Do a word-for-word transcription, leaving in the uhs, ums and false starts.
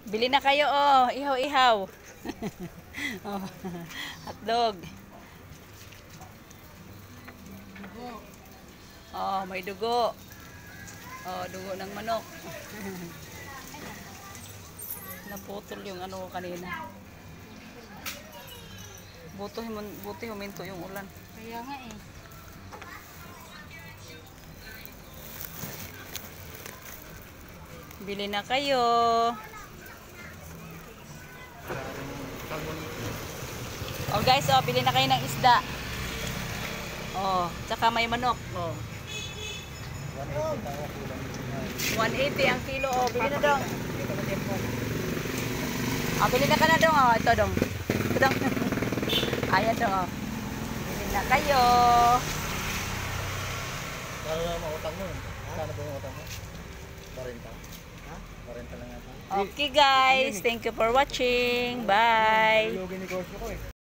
Bili na kayo, oh. Ihaw-ihaw. Oh, hotdog. Dugo. Oh, may dugo. Oh, dugo ng manok. Naputol yung ano kanina. Buti, buti huminto yung ulan. Kaya nga eh. Bili na kayo. Oh guys, oh, bili na kayo ng isda. Oh, tsaka may manok. Oh. one eighty ang kilo. Oh, bili na dong. Ah, bili na ka na dong. Oh, ito dong. Ito dong. Ayan dong. Oh. Bili na kayo. Kano na mautang mo? Kano ba yung utang mo? forty. Ha? forty lang yata. Okay guys, thank you for watching. Bye. Yung negosyo ko eh.